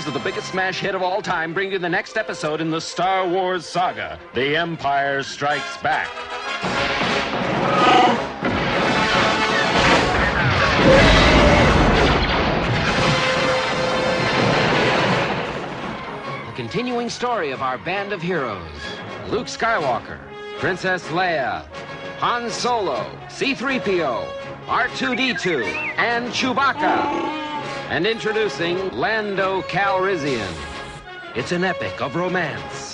makers of the biggest smash hit of all time bring you the next episode in the Star Wars saga, The Empire Strikes Back. The continuing story of our band of heroes: Luke Skywalker, Princess Leia, Han Solo, C-3PO, R2-D2, and Chewbacca. And introducing Lando Calrissian. It's an epic of romance,